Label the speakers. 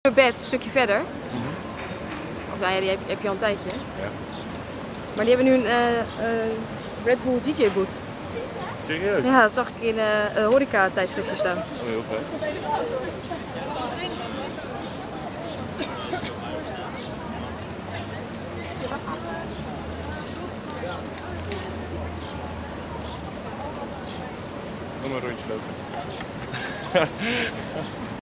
Speaker 1: Bed, een stukje verder. Of nou ja, die heb je al een tijdje.
Speaker 2: Ja.
Speaker 1: Maar die hebben nu een Red Bull DJ boot.
Speaker 2: Serieus?
Speaker 1: Ja, dat zag ik in een horeca tijdschriftje staan.
Speaker 2: Oh, heel vet. Nog een rondje lopen.